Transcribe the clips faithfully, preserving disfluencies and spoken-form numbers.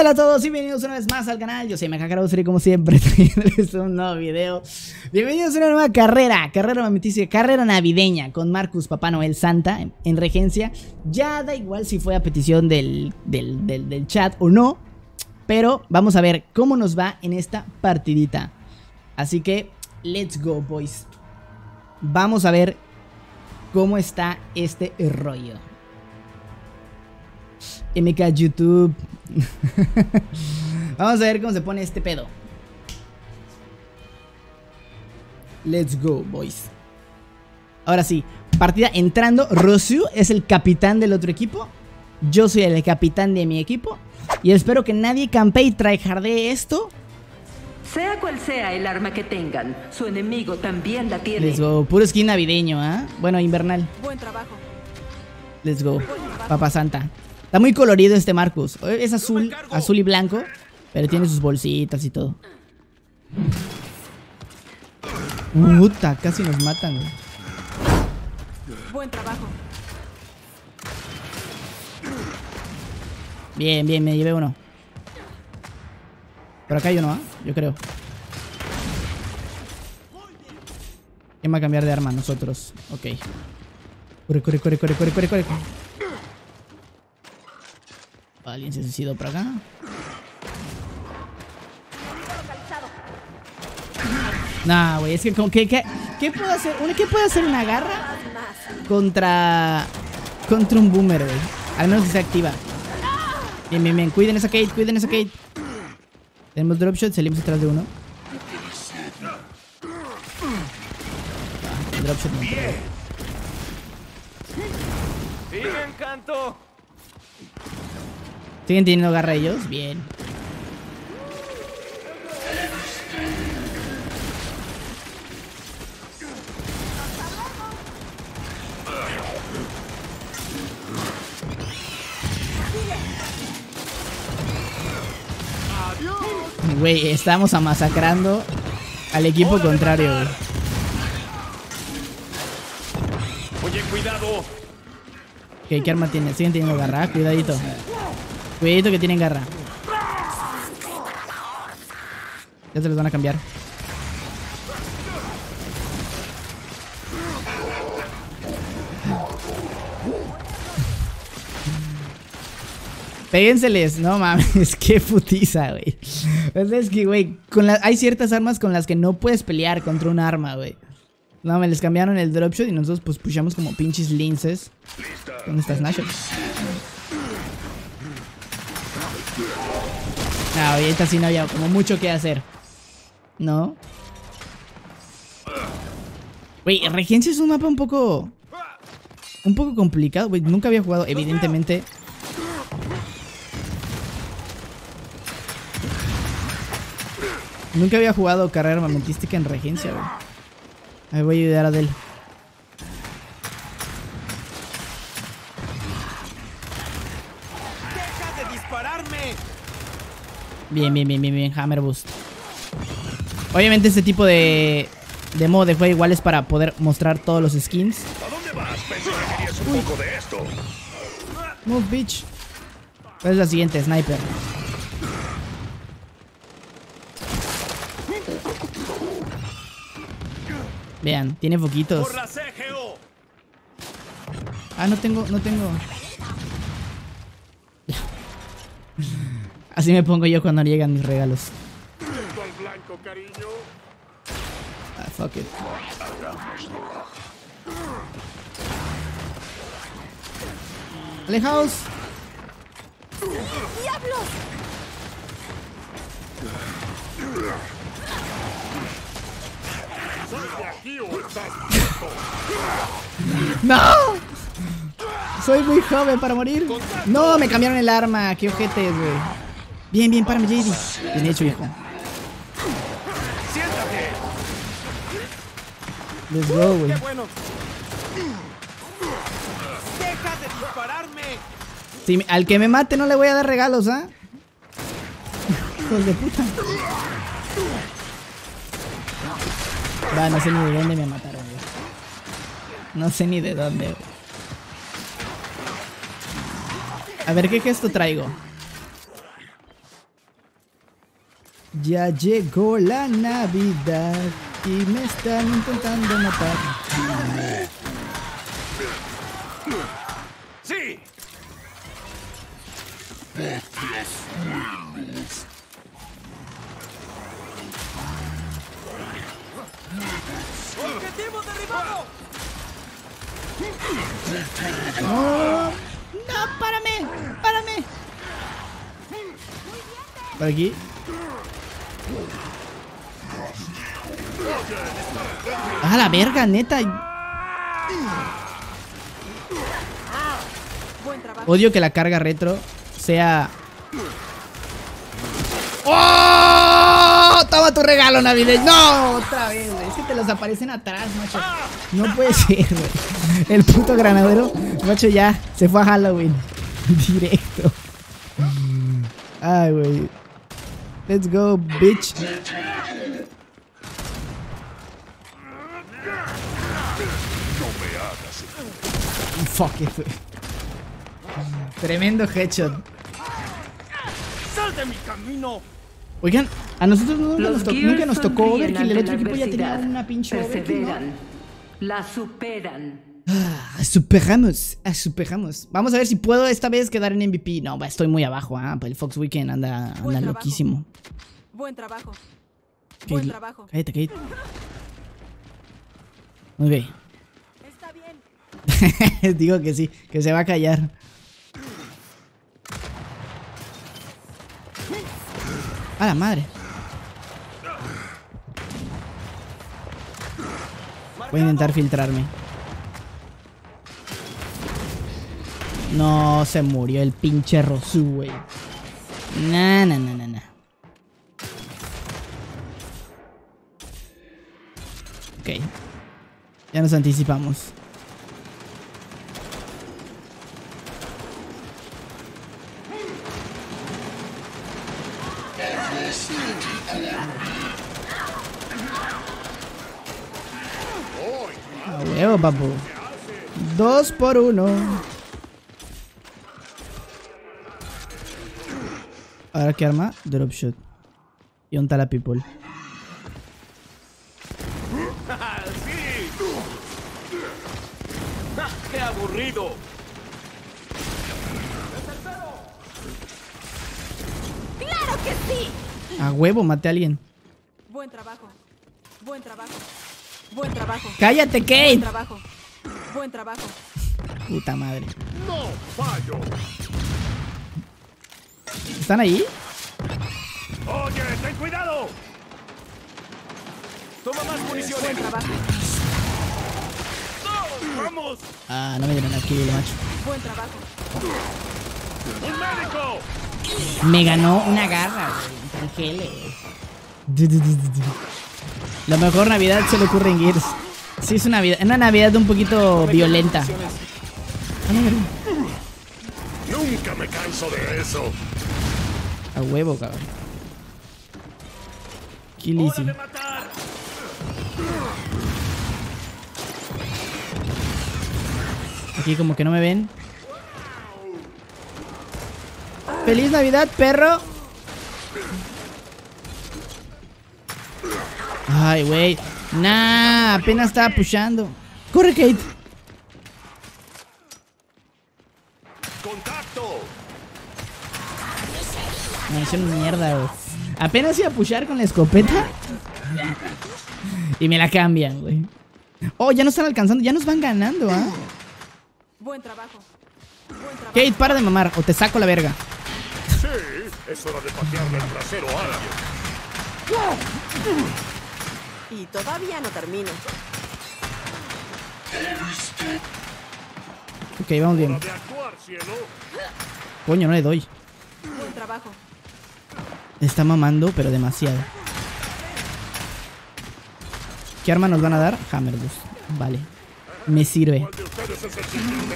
Hola a todos y bienvenidos una vez más al canal. Yo soy Mecacarossery, como siempre, trayéndoles un nuevo video. Bienvenidos a una nueva carrera, carrera mamiticia, carrera navideña con Marcus Papá Noel Santa en, en regencia. Ya da igual si fue a petición del, del, del, del chat o no, pero vamos a ver cómo nos va en esta partidita. Así que, let's go, boys. Vamos a ver cómo está este rollo. M K YouTube. Vamos a ver cómo se pone este pedo. Let's go, boys. Ahora sí, partida entrando. Rosu es el capitán del otro equipo. Yo soy el capitán de mi equipo. Y espero que nadie campee y tryhardee esto. Sea cual sea el arma que tengan, su enemigo también la tiene. Let's go, puro skin navideño, ¿ah? ¿eh? Bueno, invernal. Buen trabajo. Let's go, Papá Santa. Está muy colorido este Marcus. Es azul, azul y blanco, pero tiene sus bolsitas y todo. Puta, casi nos matan, güey. Buen trabajo. Bien, bien, me llevé uno. Por acá hay uno, ¿eh? Yo creo. ¿Quién va a cambiar de arma? Nosotros. Ok. Corre, corre, corre, corre, corre, corre, corre. Alguien se suicidó por acá. Nah, güey, es que con qué, qué, ¿qué puede hacer? ¿Qué puede hacer una garra contra contra un boomer, güey? Al menos que se activa. Bien, bien, bien. Cuiden esa Kate, cuiden esa Kate. Tenemos dropshot, salimos atrás de uno. Ah, el dropshot no. ¡Sí, me encantó! ¿Siguen teniendo garra ellos? Bien. Güey, estamos masacrando al equipo contrario, güey. Oye, cuidado. Ok, ¿qué arma tiene? Siguen teniendo garra, cuidadito. Cuidadito que tienen garra. Ya se los van a cambiar. Péguenseles, no mames, qué putiza, güey. Es que, güey, con la... hay ciertas armas con las que no puedes pelear contra un arma, güey. No, me les cambiaron el dropshot y nosotros pues pushamos como pinches linces. ¿Dónde está Snatcher? No, ahorita sí no había como mucho que hacer. ¿No? Güey, Regencia es un mapa un poco... Un poco complicado, güey. Nunca había jugado, evidentemente... Nunca había jugado carrera armamentística en Regencia, güey. Ahí voy a ayudar a Del. ¡Deja de dispararme! Bien, bien, bien, bien, bien. Hammer Boost. Obviamente este tipo de... De modo de juego igual es para poder mostrar todos los skins. ¿A dónde vas? Pensé que querías un poco de esto. Move, bitch. ¿Cuál es la siguiente? Sniper. Vean, tiene foquitos. Por la C G O. Ah, no tengo, no tengo. Así me pongo yo cuando llegan mis regalos. Al blanco, cariño. Ah, fuck it. ¡Alejaos! ¡Diablos! ¿Soy de aquí o estás muerto? ¡No! Soy muy joven para morir. No, me cambiaron el arma. Qué ojetes, güey. Bien, bien, párame, J D. Bien hecho, hijo. ¡Siéntate! Let's go, güey. ¡Qué bueno! ¡Deja de dispararme! Si, al que me mate no le voy a dar regalos, ¿ah? ¿eh? Hijos de puta. Va, no sé ni de dónde me mataron, güey. No sé ni de dónde, güey. A ver, ¿qué gesto traigo? Ya llegó la Navidad y me están intentando matar. ¡Sí! ¡Objetivo derribado! ¡No! ¡No! ¡Párame! ¡Párame! Por aquí. ¡Ah, la verga, neta! Buen trabajo. Odio que la carga retro sea... ¡Oh! ¡Toma tu regalo navideño! ¡No! Otra vez, güey. Es que te los aparecen atrás, macho. No puede ser, güey. El puto granadero, macho, ya se fue a Halloween. Directo. Ay, güey. Let's go, bitch. Fuck it, güey. Tremendo headshot. ¡Sal de mi camino! Oigan, a nosotros nunca, Los nos, to Gears nunca nos tocó sonríen Overkill. El ante otro la equipo ya tenía adversidad. una pinche Overkill, ¿no? Perseveran. La superan. Ah, superamos, ah, superamos. Vamos a ver si puedo esta vez quedar en M V P. No, va, estoy muy abajo, ah. El Fox Weekend anda, anda Buen trabajo. loquísimo. Buen trabajo. Okay, Buen trabajo. Cállate, cállate. Ok. Está bien. Digo que sí, que se va a callar. A la madre. Voy a intentar filtrarme. No, se murió el pinche Rosu, güey. Nah, nah, nah, nah, nah. Ok. Ya nos anticipamos. A huevo, papu. Dos por uno. Ahora, ¿qué arma? Drop shot. Y un tala people. ¡Sí! ¡Qué aburrido! ¡Claro que sí! A huevo, maté a alguien. Buen trabajo. Buen trabajo. Buen trabajo. ¡Cállate, Buen Kate! trabajo. Buen trabajo. Puta madre. ¡No fallo! ¿Están ahí? ¡Oye, ten cuidado! ¡Toma más municiones! Buen trabajo. ¡No! ¡Vamos! Ah, no me dieron aquí, macho. Buen trabajo. ¡Un médico! Me ganó una garra, güey. Angele. La mejor Navidad se le ocurre en Gears. Sí, es una, Navidad, una Navidad un poquito violenta. Ah, no, verdad. ¡Nunca me canso de eso! A huevo, cabrón. Kill ¡Hora easy. de matar! Aquí como que no me ven. ¡Feliz Navidad, perro! Ay, güey. Nah, apenas estaba pushando. ¡Corre, Kate! ¡Contacto! Me hicieron mierda, güey. Apenas iba a pushar con la escopeta. Y me la cambian, güey. Oh, ya nos están alcanzando. Ya nos van ganando, ¿ah? Buen trabajo. Buen trabajo. Kate, para de mamar o te saco la verga. Sí, es hora de patearle el trasero a alguien. Y todavía no termino. Ok, vamos bien. ¡Hora de actuar, cielo! Coño, no le doy. Buen trabajo. Está mamando, pero demasiado. ¿Qué arma nos van a dar? Hammer Boost. Vale. Me sirve. ¿Cuál de ustedes es el siguiente?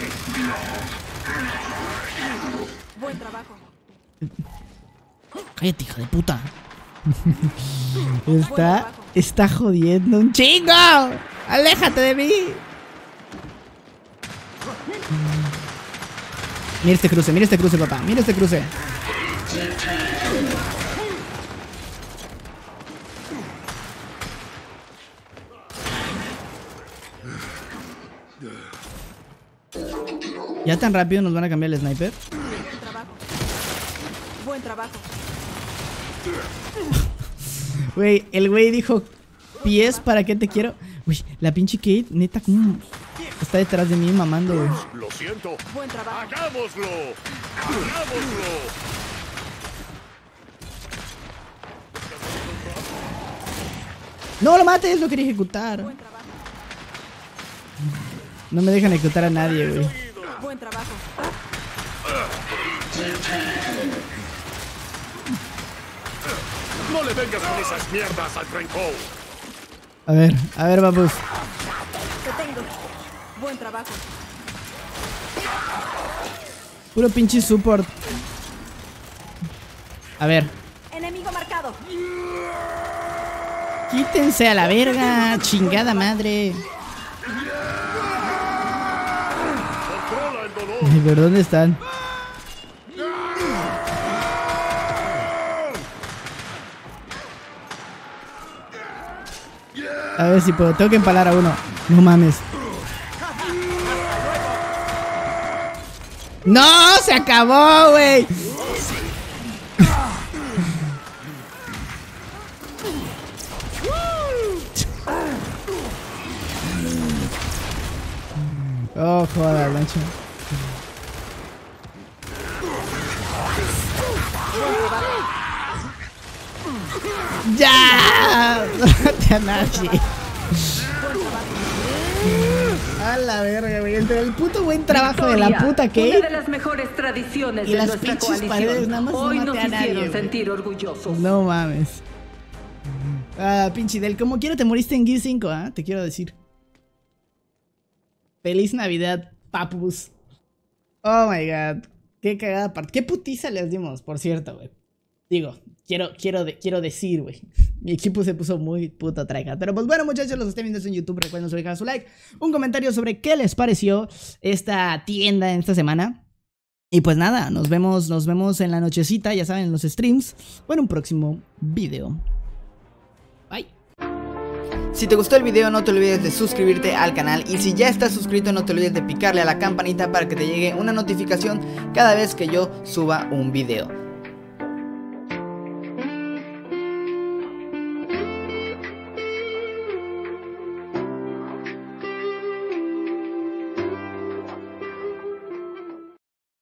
Buen trabajo. Cállate, hija de puta. Está, está jodiendo un chingo. Aléjate de mí. Mira este cruce, mira este cruce, papá. Mira este cruce. ¿Ya tan rápido nos van a cambiar el sniper? Buen trabajo. Buen trabajo. Güey, el güey dijo, pies, ¿para qué te quiero? Uy, la pinche Kate, neta, ¿cómo está detrás de mí mamando, güey? Lo siento. Buen trabajo. ¡Hagámoslo! ¡Hagámoslo! No lo mates, lo quería ejecutar. Buen trabajo. No me dejan ejecutar a nadie, güey. Buen trabajo. ¡No le vengas con esas mierdas al Trenco! A ver, a ver, vamos. Te tengo. Buen trabajo. Puro pinche support. A ver. Enemigo marcado. Quítense a la verga, chingada madre. ¡Controla el dolor! Ay, pero ¿dónde están? A ver si puedo, tengo que empalar a uno. No mames. ¡No! ¡Se acabó, güey! Oh, joder, lancha. ¡Ya! No mate a nadie. A la verga, güey. Entre el puto buen trabajo de la puta Una Kate de las mejores tradiciones y de las nuestra pinches coalición. paredes, nada más no Hoy maté nos a nadie, hicieron güey. sentir orgullosos. No mames. Ah, pinche Del, como quiera te moriste en Gear cinco, ¿ah? ¿eh? Te quiero decir. Feliz Navidad, papus. Oh my god. Qué cagada parte. Qué putiza les dimos, por cierto, güey. Digo, quiero, quiero, de, quiero decir, güey. Mi equipo se puso muy puto traiga. Pero pues bueno, muchachos, los que estén viendo esto en YouTube, recuerden dejar su like. Un comentario sobre qué les pareció esta tienda en esta semana. Y pues nada, nos vemos, nos vemos en la nochecita, ya saben, en los streams. O en un próximo video. Bye. Si te gustó el video, no te olvides de suscribirte al canal. Y si ya estás suscrito, no te olvides de picarle a la campanita para que te llegue una notificación cada vez que yo suba un video.